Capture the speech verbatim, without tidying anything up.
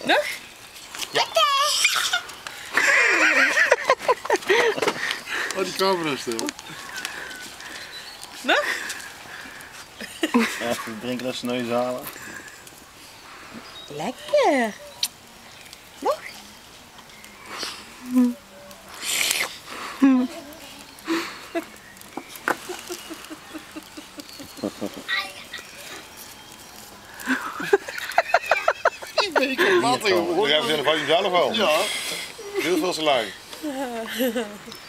Nog? Ja. Oh, die camera is stil. Nog? Even drinken dat ze neus halen. Lekker. Nog? Ik ben niet laten, jongen. We hebben ze in de zelf al. Ja. Heel veel te lang.